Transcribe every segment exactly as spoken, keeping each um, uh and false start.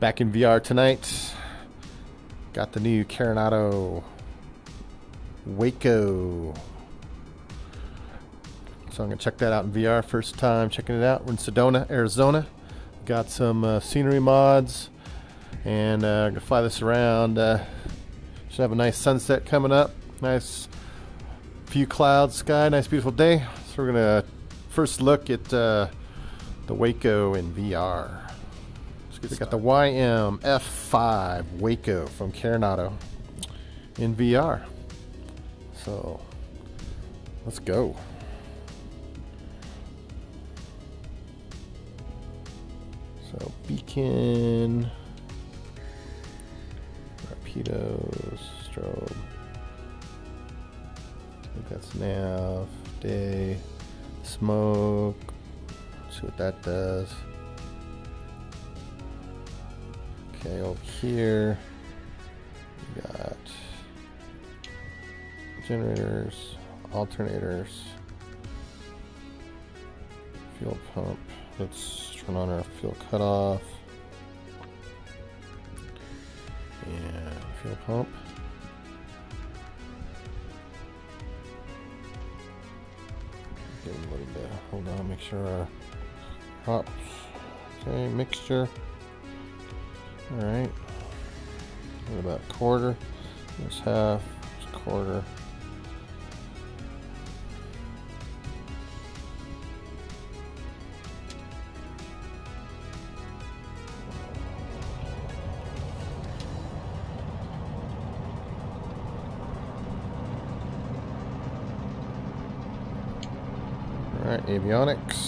Back in V R tonight. Got the new Carenado WACO. So I'm going to check that out in V R. First time checking it out. We're in Sedona, Arizona. Got some uh, scenery mods. And uh, I'm going to fly this around. Uh, should have a nice sunset coming up. Nice few clouds, sky. Nice beautiful day. So we're going to first look at uh, the WACO in V R. We got the W Y M F five WACO from Carenado in V R. So let's go. So beacon, torpedoes, strobe. I think that's nav, day, smoke. Let's see what that does. Okay, over here we got generators, alternators, fuel pump. Let's turn on our fuel cutoff and fuel pump. Give it a little bit. Hold on, make sure our hops. Okay, mixture. All right, what about quarter? There's half, there's quarter. All right, avionics.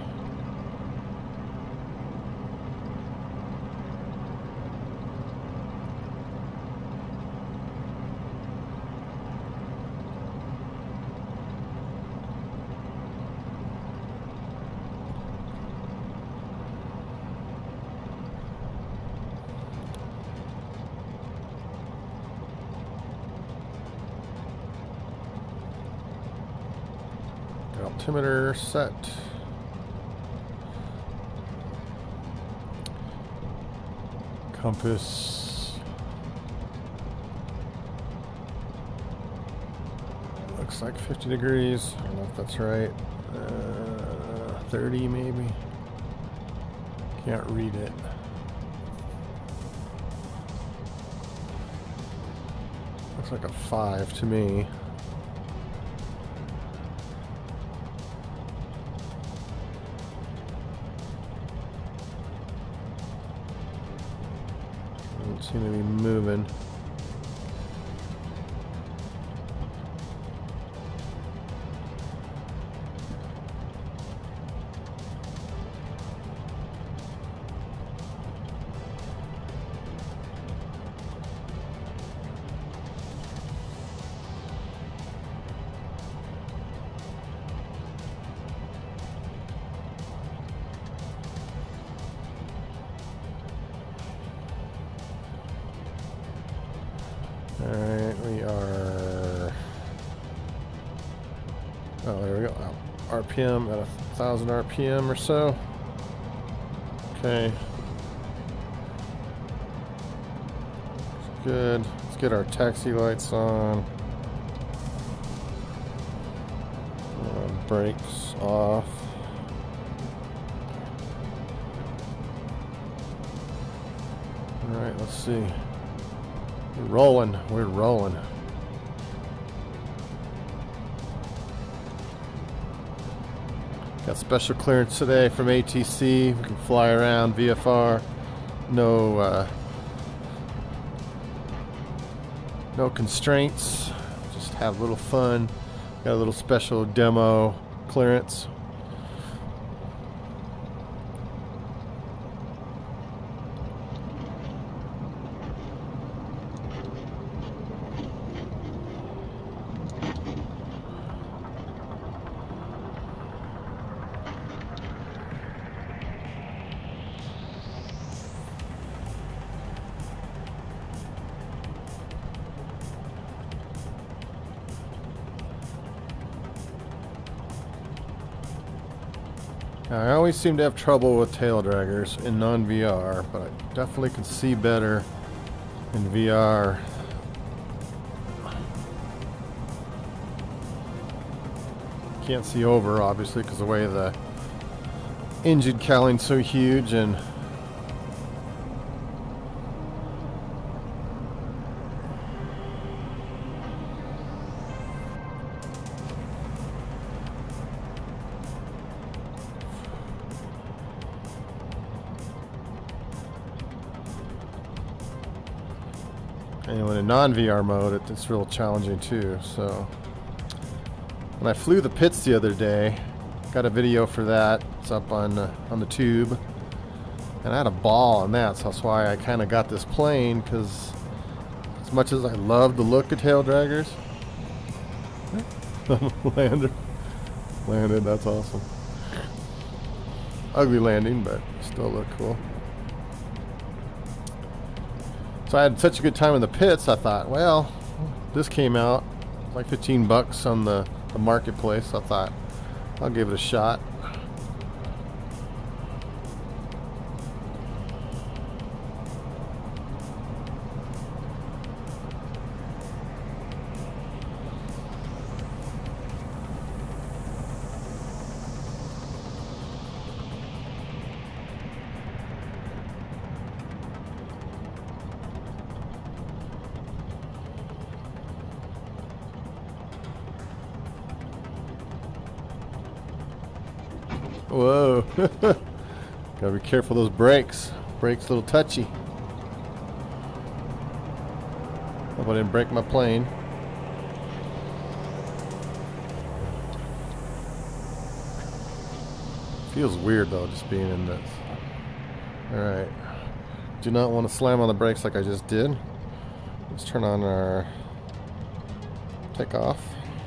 Altimeter set. Compass. Looks like fifty degrees. I don't know if that's right. Uh, thirty maybe. Can't read it. Looks like a five to me. Seem to be moving. Alright, we are, oh there we go, oh, R P M at a thousand R P M or so. Okay. Good. Let's get our taxi lights on. Uh, brakes off. Alright, let's see. We're rolling, we're rolling. Got special clearance today from A T C. We can fly around V F R. No, uh, no constraints. Just have a little fun. Got a little special demo clearance. Now, I always seem to have trouble with tail draggers in non-V R, but I definitely can see better in V R. Can't see over, obviously, because the way the engine cowling's so huge. And And in non-V R mode, it, it's real challenging too. So when I flew the pits the other day, got a video for that. It's up on uh, on the tube, and I had a ball on that. So that's why I kind of got this plane, because as much as I love the look of tail draggers, landed, landed. That's awesome. Ugly landing, but still look cool. So I had such a good time in the pits, I thought, well, this came out like fifteen bucks on the, the marketplace. So I thought, I'll give it a shot. Whoa. Gotta be careful those brakes. Brakes a little touchy. Hope I didn't break my plane. Feels weird though, just being in this. Alright. Do not want to slam on the brakes like I just did. Let's turn on our takeoff.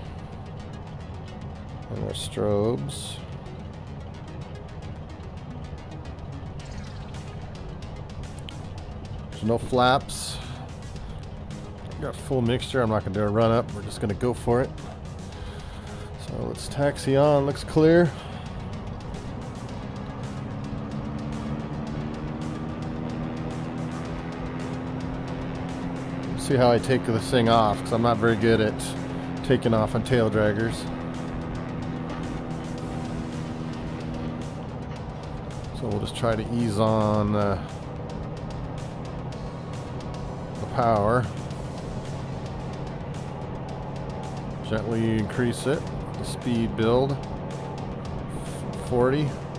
And our strobes. No flaps. Got full mixture. I'm not going to do a run up. We're just going to go for it. So let's taxi on. Looks clear. See how I take this thing off, because I'm not very good at taking off on tail draggers. So we'll just try to ease on uh, power. Gently increase it. The speed build. forty.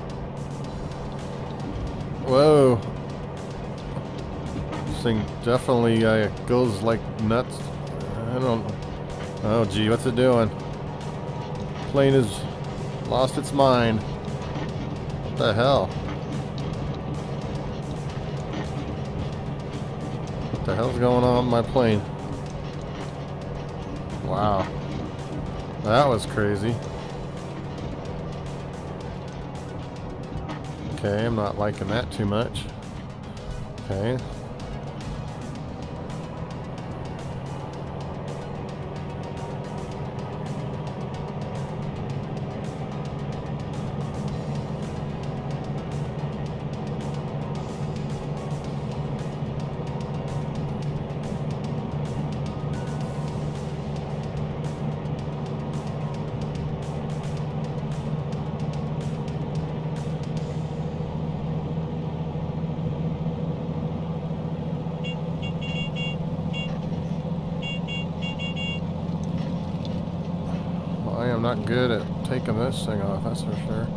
Whoa. This thing definitely uh, goes like nuts. I don't. Oh gee, what's it doing? Plane has lost its mind. What the hell? What the hell's going on with my plane? Wow. That was crazy. Okay, I'm not liking that too much. Okay. I'm not good at taking this thing off, that's for sure.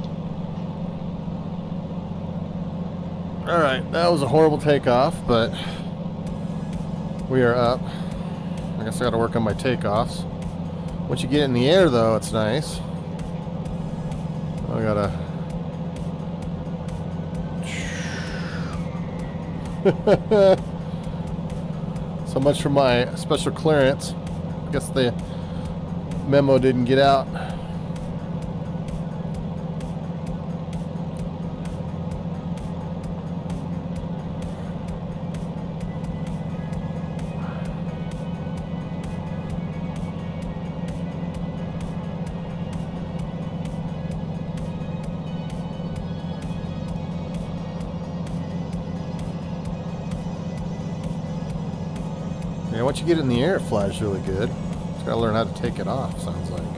Alright, that was a horrible takeoff, but we are up. I guess I gotta work on my takeoffs. Once you get in the air though, it's nice. I gotta so much for my special clearance. I guess the memo didn't get out. Yeah, once you get it in the air, it flies really good. Just gotta learn how to take it off, sounds like.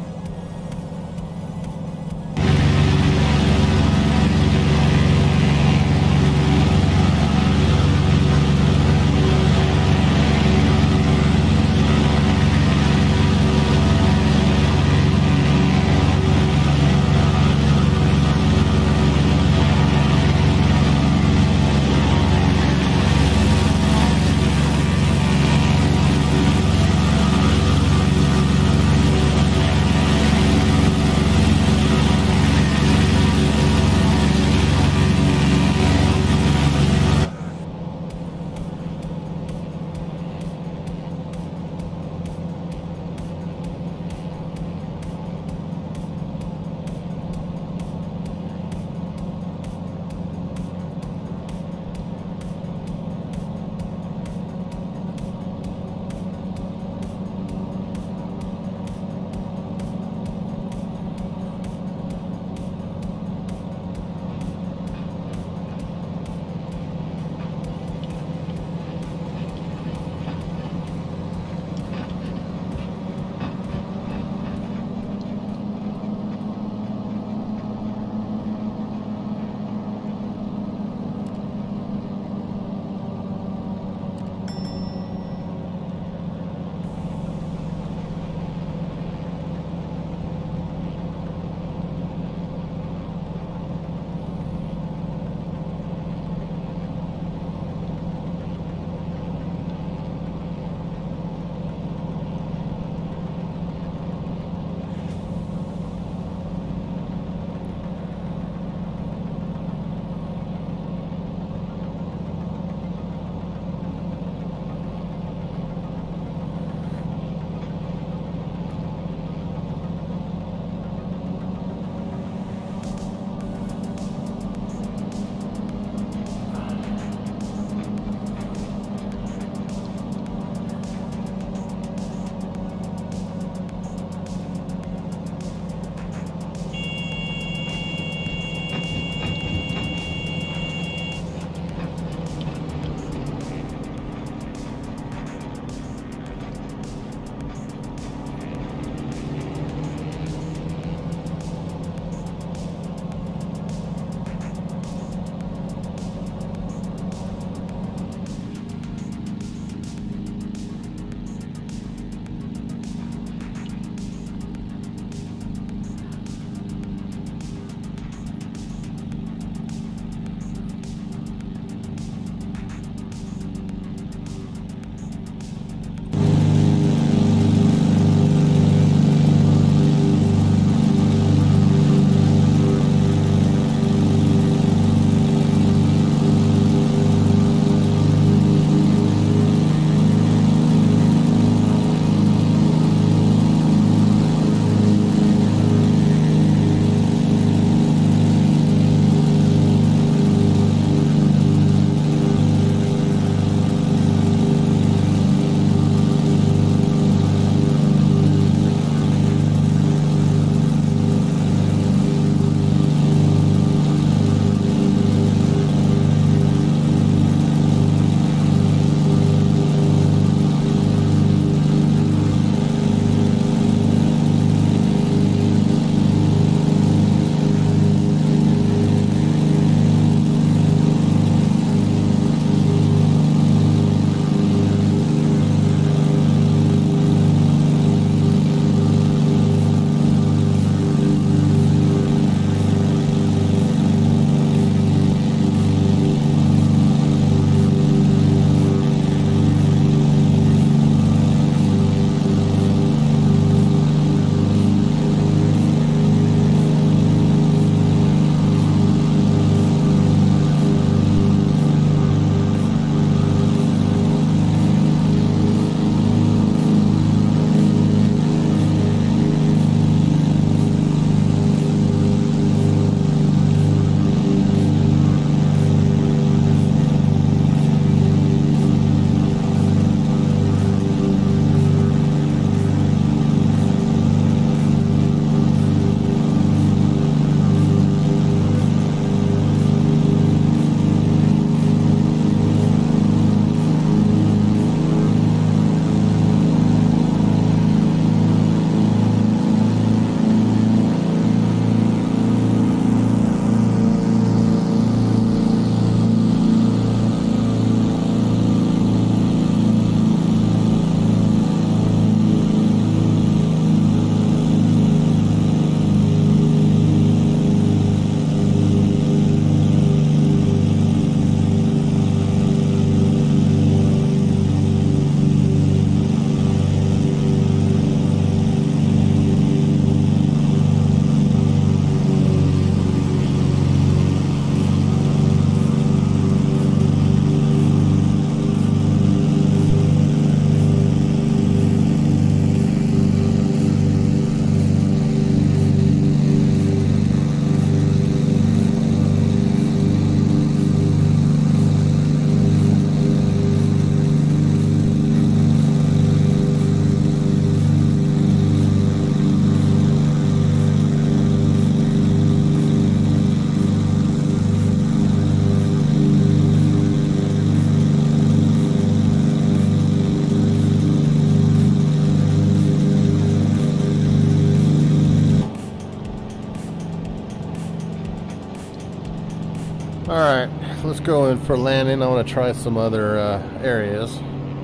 Alright, let's go in for landing. I want to try some other uh, areas.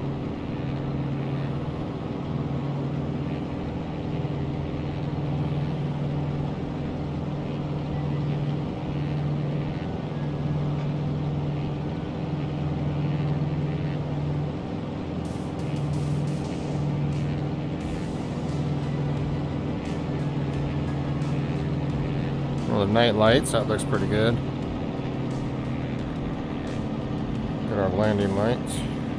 Well, the night lights, that looks pretty good. Got our landing lights.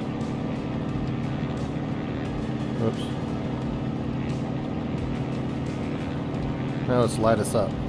Oops. Now let's light us up.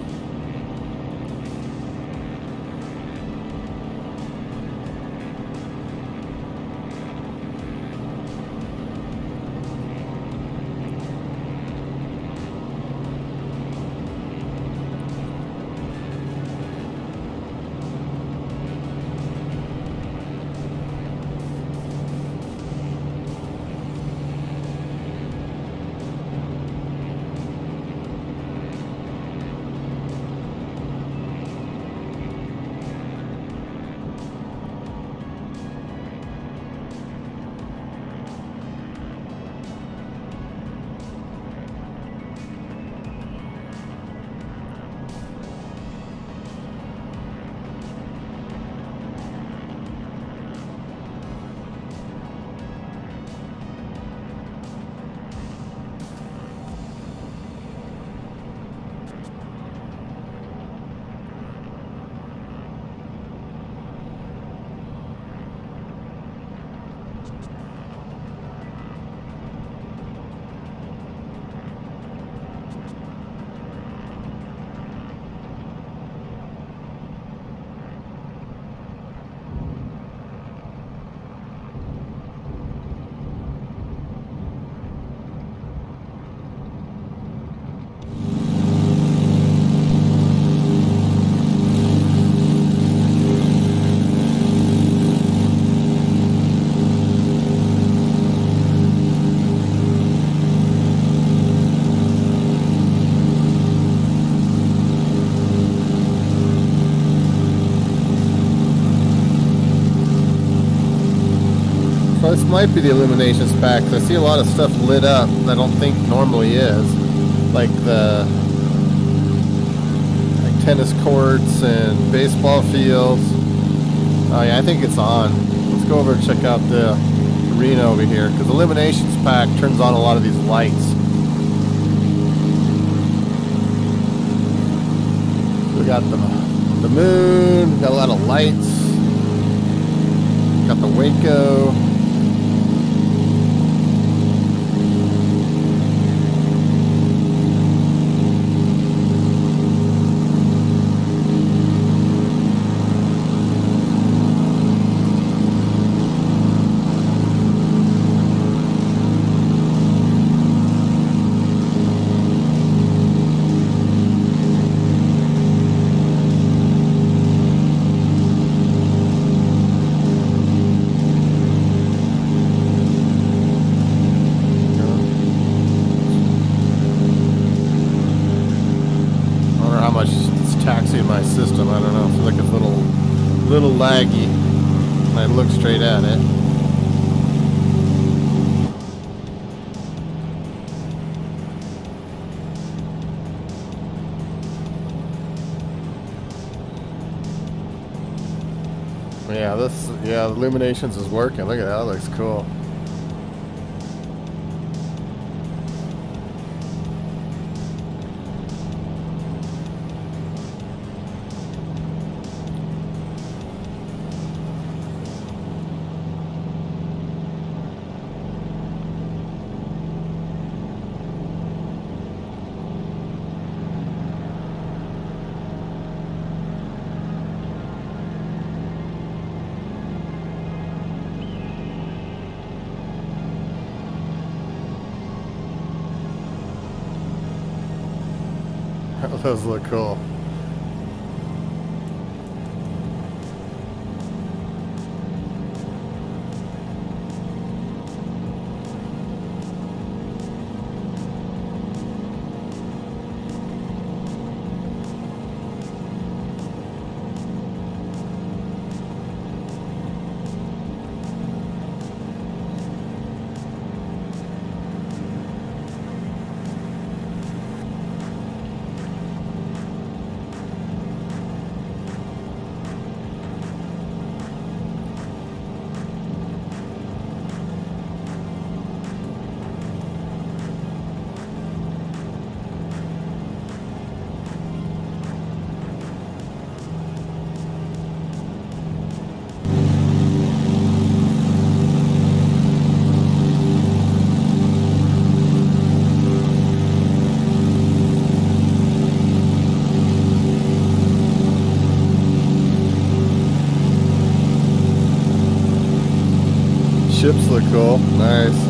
This might be the illuminations pack. I see a lot of stuff lit up that I don't think normally is, like the like tennis courts and baseball fields. Oh yeah, I think it's on. Let's go over and check out the arena over here, because the illuminations pack turns on a lot of these lights. We got the the moon, got a lot of lights, got the Waco. My system, I don't know, it's like it's a little little laggy when I look straight at it. Yeah, this yeah, the illuminations is working. Look at that, that looks cool. Those look cool. ships look cool. Nice.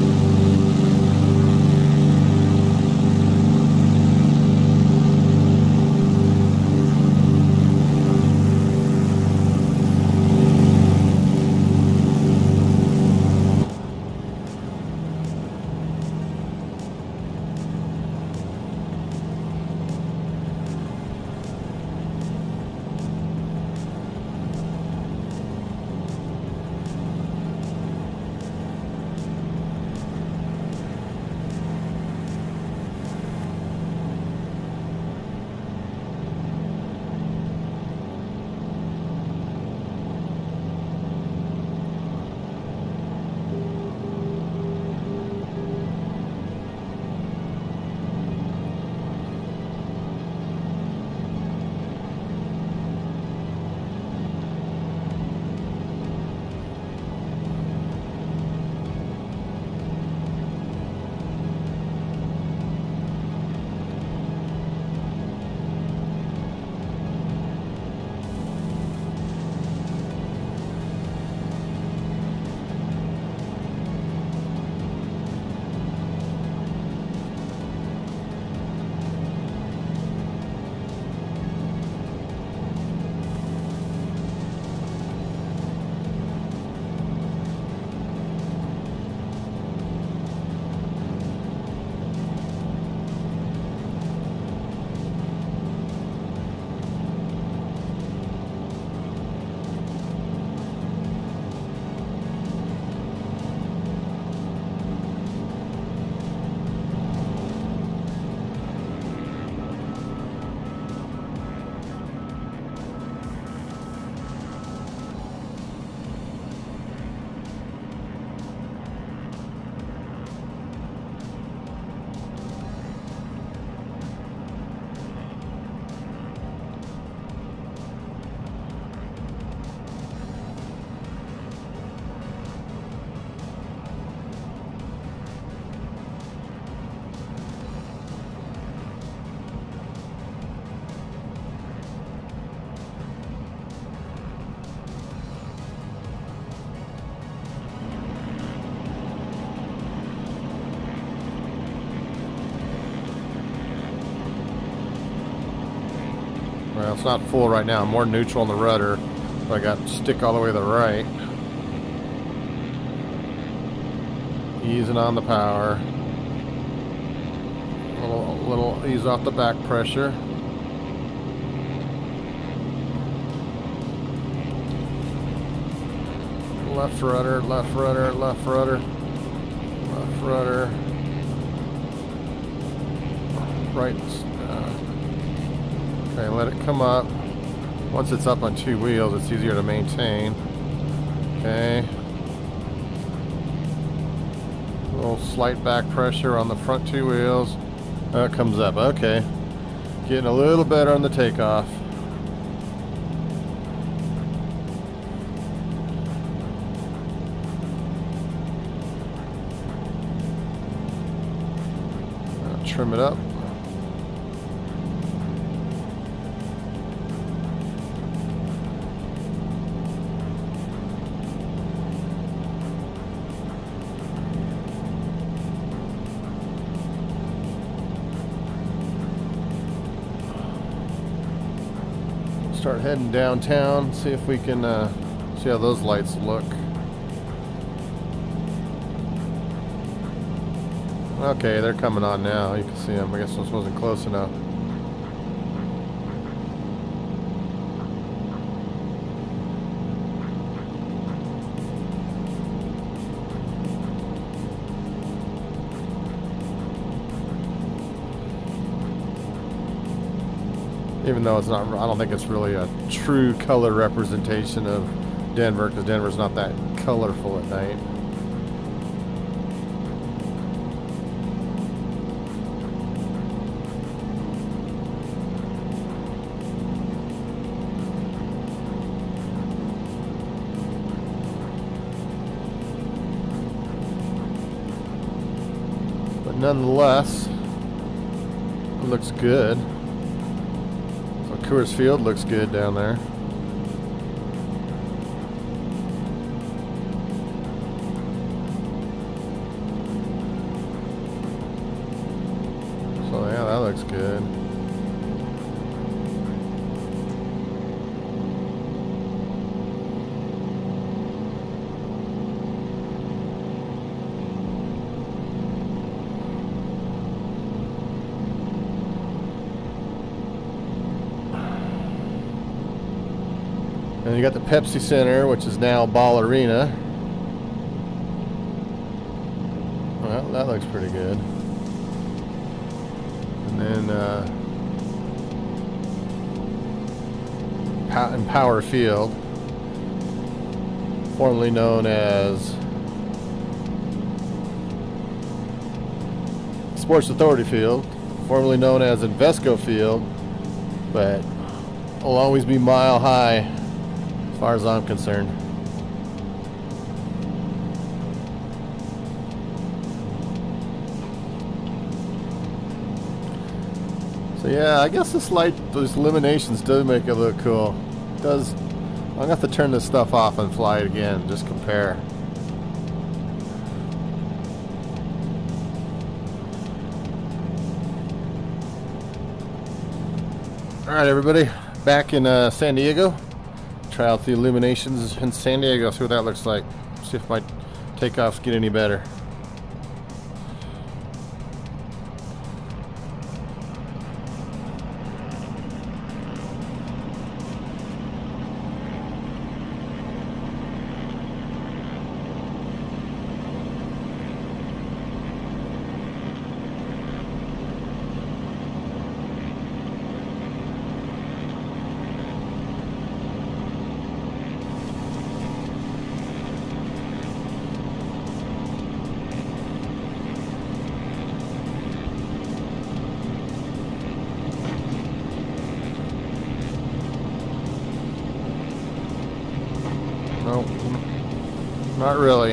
Well, it's not full right now. I'm more neutral on the rudder, but I got stick all the way to the right. Easing on the power. A little, little ease off the back pressure. Left rudder, left rudder, left rudder, left rudder. Right. Uh, okay, let it come up. Once it's up on two wheels, it's easier to maintain. Okay. A little slight back pressure on the front two wheels. Uh, it comes up. Okay. Getting a little better on the takeoff. Uh, trim it up. Start heading downtown, see if we can uh, see how those lights look. Okay, they're coming on now. You can see them. I guess this wasn't close enough. Even though it's not, I don't think it's really a true color representation of Denver, because Denver's not that colorful at night. But nonetheless, it looks good. Coors Field looks good down there. And you got the Pepsi Center, which is now Ball Arena. Well, that looks pretty good. And then uh, Power Field, formerly known as Sports Authority Field, formerly known as Invesco Field, but will always be mile high as far as I'm concerned. So yeah, I guess this light, those illuminations do make it look cool. It does. I'm gonna have to turn this stuff off and fly it again, just compare. Alright everybody, back in uh, San Diego. Try out the illuminations in San Diego, see what that looks like. See if my takeoffs get any better. No, not really.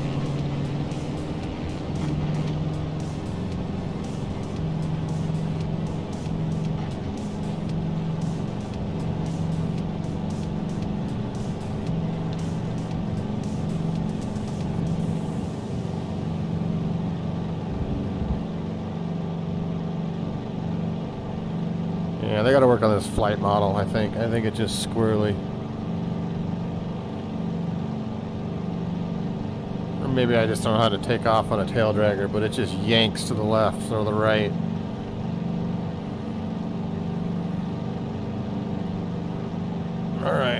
Yeah, they got to work on this flight model, I think. I think it's just squirrely. Maybe I just don't know how to take off on a tail dragger, but it just yanks to the left or the right. All right.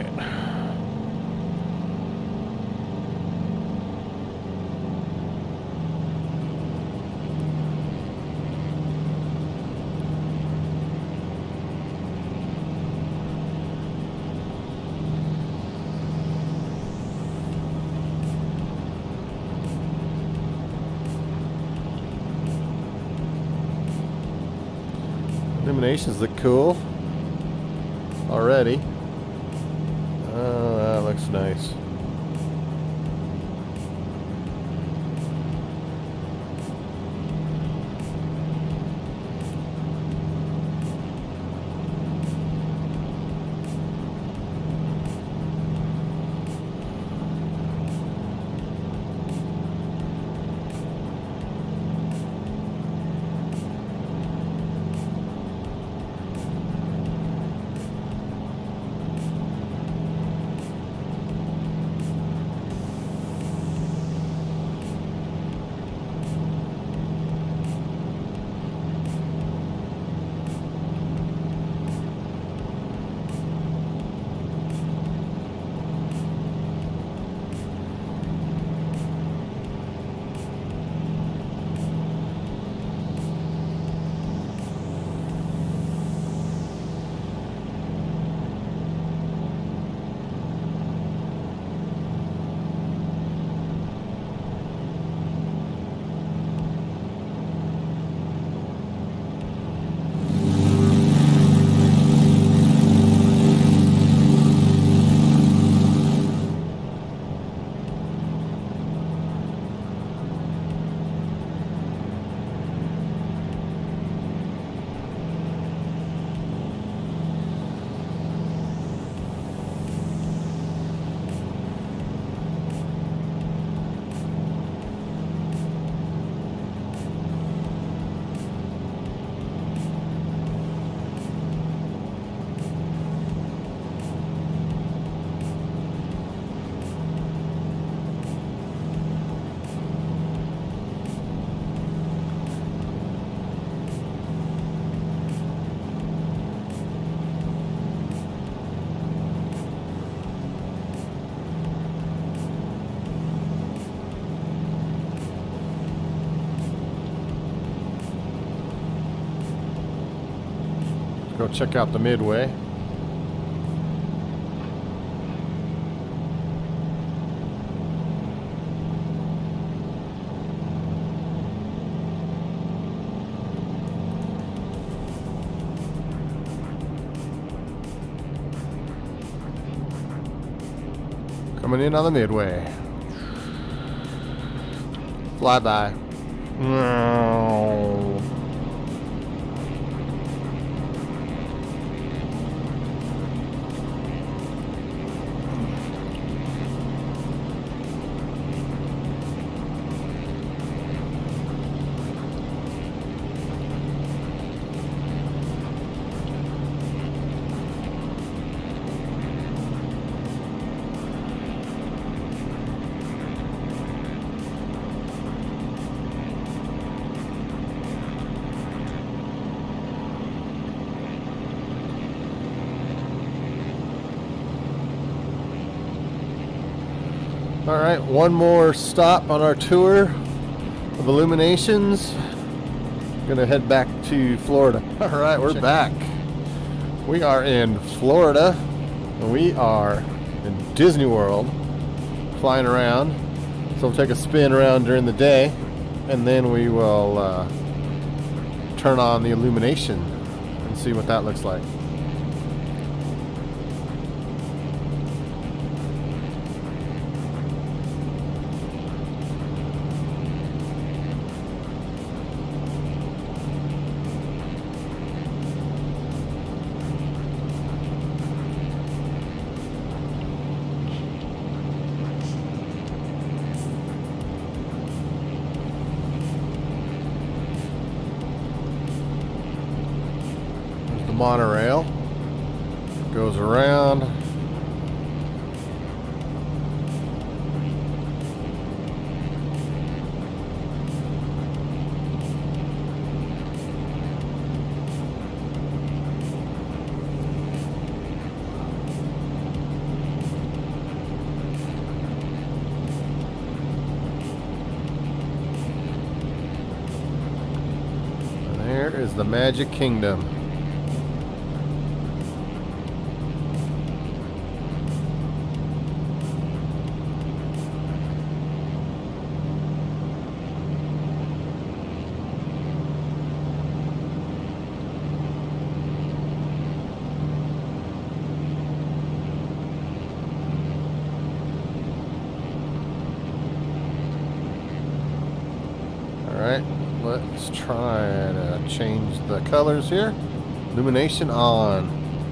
Illuminations look cool already. Oh, that looks nice. go check out the midway. Coming in on the midway. Fly by. No. All right, one more stop on our tour of Illuminations. Gonna head back to Florida. All right, we're back. We are in Florida. We are in Disney World, flying around. So we'll take a spin around during the day, and then we will uh, turn on the illumination and see what that looks like. Monorail goes around. And there is the Magic Kingdom. Alright, let's try to change the colors here. Illumination on.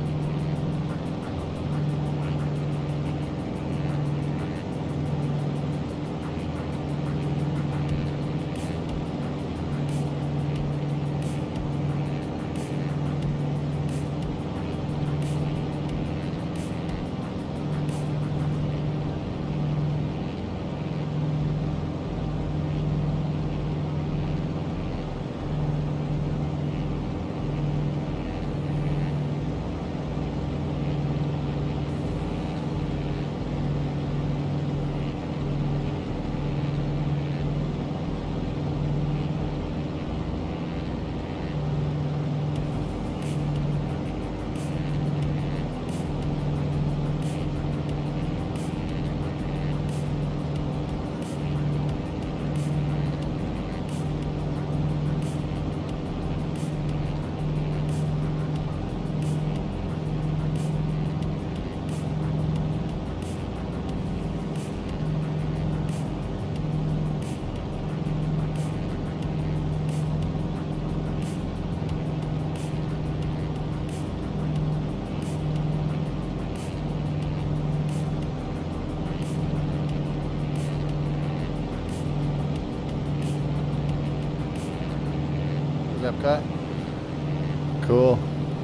Epcot. Cool.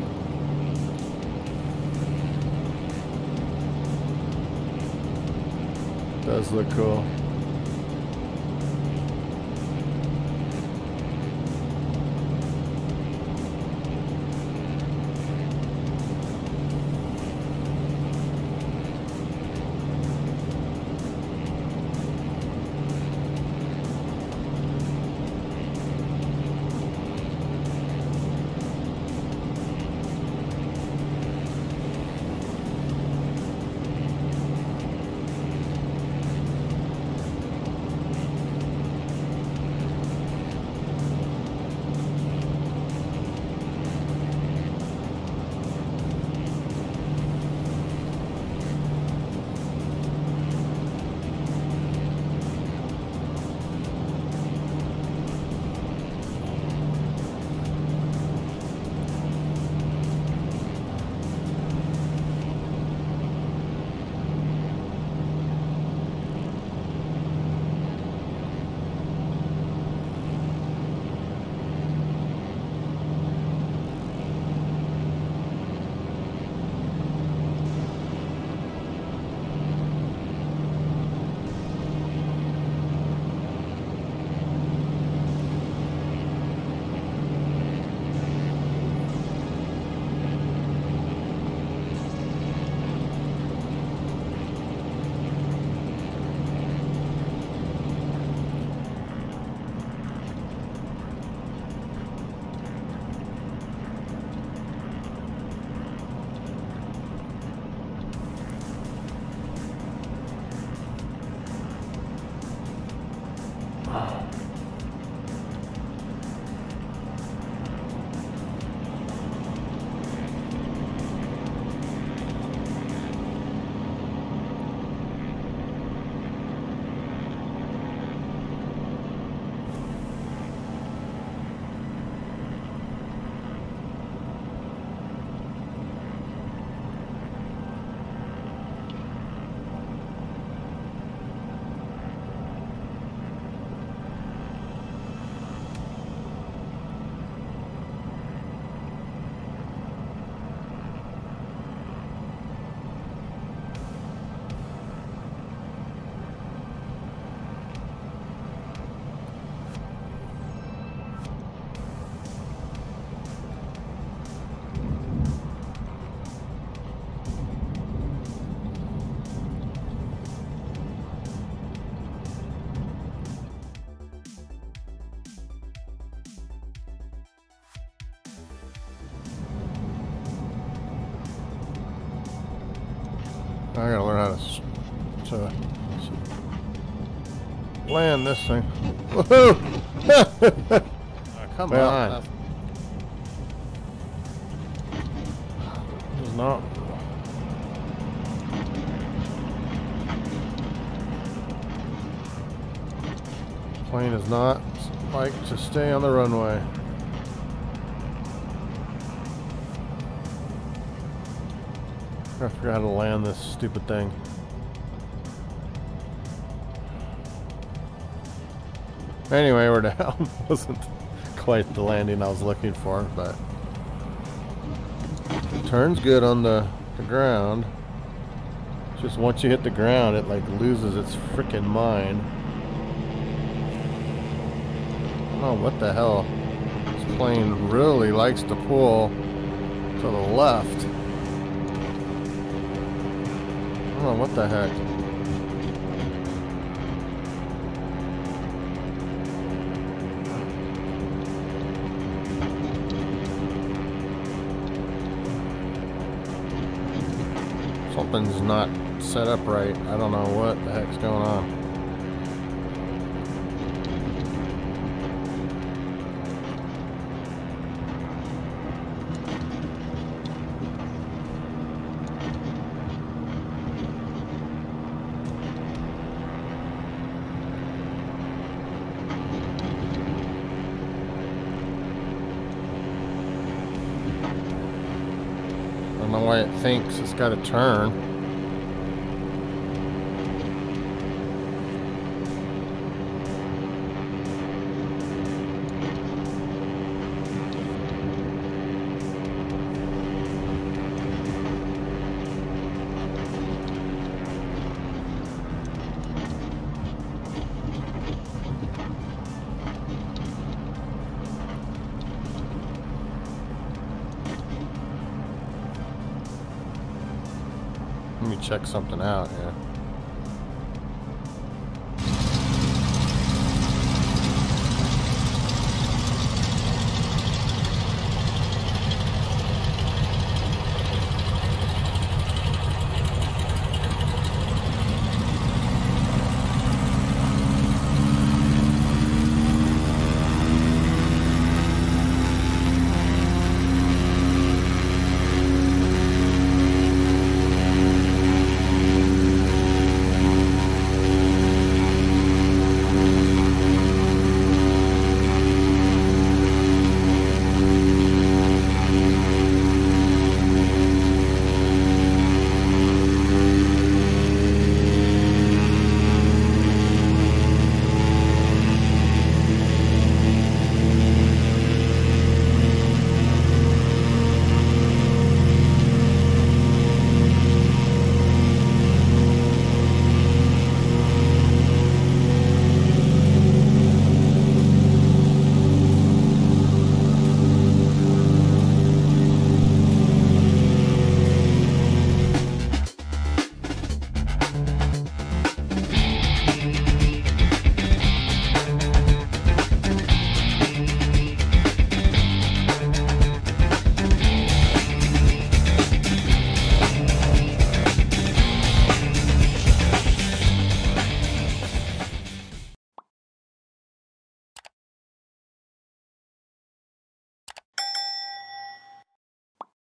Does look cool. I gotta learn how to, to land this thing. Woohoo! Oh, come well, on. It's not. Plane is not like to stay on the runway. I forgot how to land this stupid thing. Anyway, we're down. Wasn't quite the landing I was looking for, but it turns good on the, the ground. Just once you hit the ground, it like loses its freaking mind. Oh, what the hell? This plane really likes to pull to the left. Oh, what the heck? Something's not set up right. I don't know what the heck's going on. I don't know why it thinks it's got to turn. Let me check something out here.